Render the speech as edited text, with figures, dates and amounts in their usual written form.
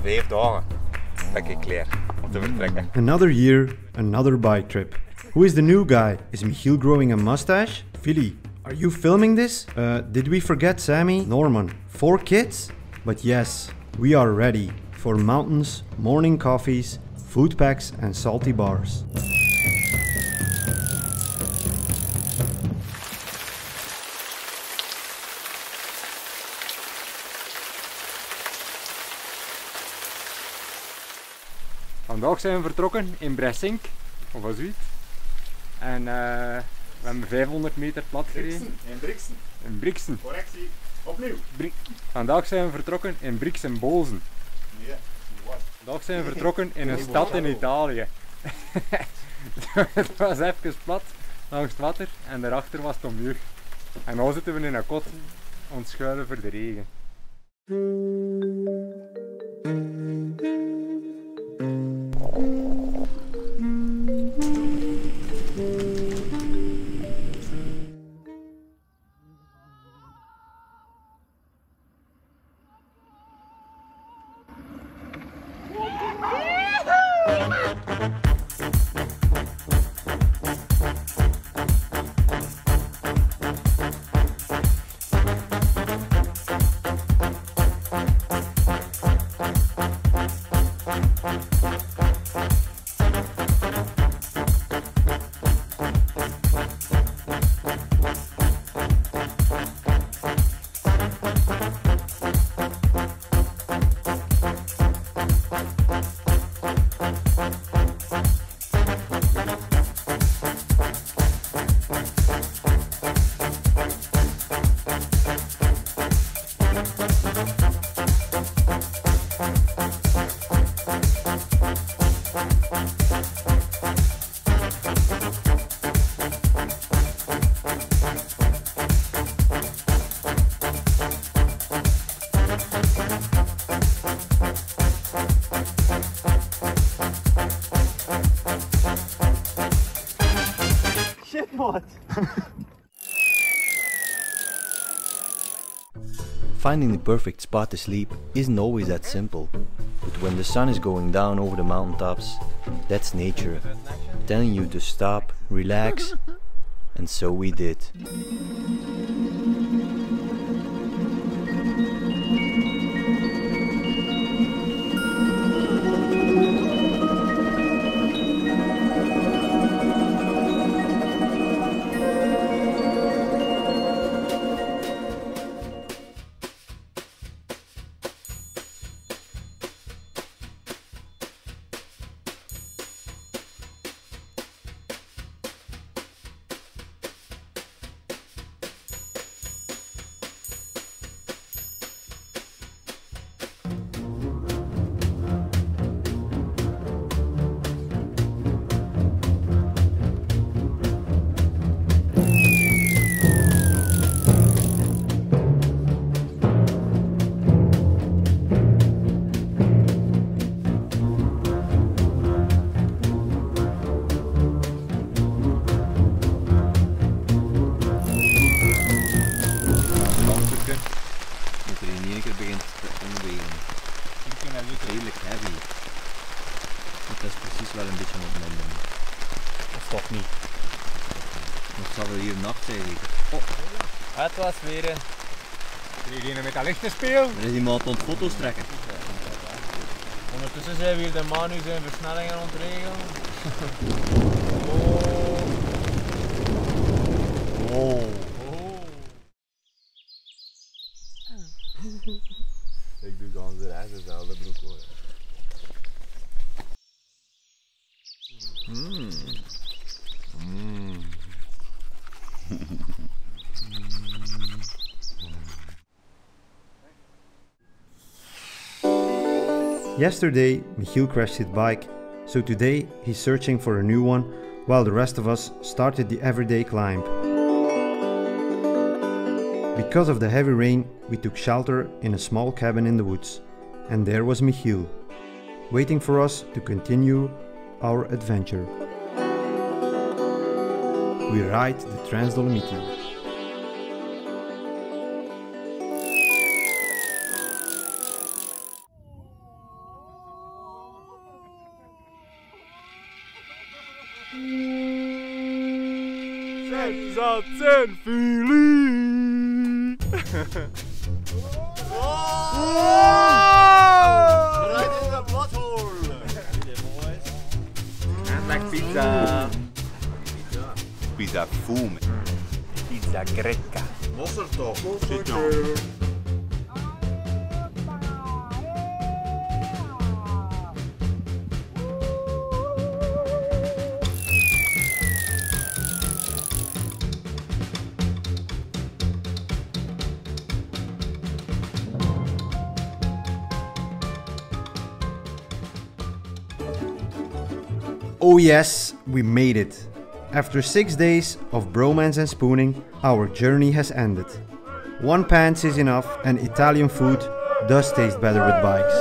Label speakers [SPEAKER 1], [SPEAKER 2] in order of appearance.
[SPEAKER 1] 5 dagen ben ik klaar om te vertrekken.
[SPEAKER 2] Another year, another bike trip. Who is the new guy? Is Michiel growing a mustache? Philly, are you filming this? Did we forget Sammy? Norman, 4 kids? But yes, we are ready for mountains, morning coffees, food packs and salty bars.
[SPEAKER 3] Vandaag zijn we vertrokken in Bressink, of wat zoiets. En we hebben 500 meter plat gereden.
[SPEAKER 1] In Brixen.
[SPEAKER 3] In Brixen.
[SPEAKER 1] Correctie, opnieuw.
[SPEAKER 3] Vandaag zijn we vertrokken in Brixen-Bozen.
[SPEAKER 1] Ja, wat?
[SPEAKER 3] Vandaag zijn we vertrokken in een stad in Italië. Het was even plat langs het water en daarachter was het ommuur. En nu zitten we in een kot, ontschuilen voor de regen.
[SPEAKER 4] Finding the perfect spot to sleep isn't always that simple, but when the sun is going down over the mountaintops, that's nature, telling you to stop, relax, and so we did. Redelijk heavy. Dat is precies wel een beetje opnemen.
[SPEAKER 3] Of toch niet?
[SPEAKER 4] Het zal wel hier nacht zijn zeker.
[SPEAKER 3] Oh. Het was weer degene met dat lichte speel.
[SPEAKER 4] Er is iemand aan het foto's trekken.
[SPEAKER 5] Ondertussen zijn we hier de Manu zijn versnellingen aan het regelen.
[SPEAKER 4] Oh.
[SPEAKER 1] Ik doe gewoon de reis dezelfde broek hoor.
[SPEAKER 2] Yesterday, Michiel crashed his bike, so today he's searching for a new one, while the rest of us started the everyday climb. Because of the heavy rain, we took shelter in a small cabin in the woods, and there was Michiel, waiting for us to continue our adventure. We ride the Trans Dolomiti.
[SPEAKER 3] Zat zijn Philly!
[SPEAKER 1] Right in the butthole!
[SPEAKER 3] En like pizza.
[SPEAKER 6] Pizza fume.
[SPEAKER 3] Pizza greca.
[SPEAKER 1] Mosterd toch?
[SPEAKER 6] Sit down.
[SPEAKER 2] Oh yes, we made it. After 6 days of bromance and spooning, our journey has ended. One pants is enough and Italian food does taste better with bikes.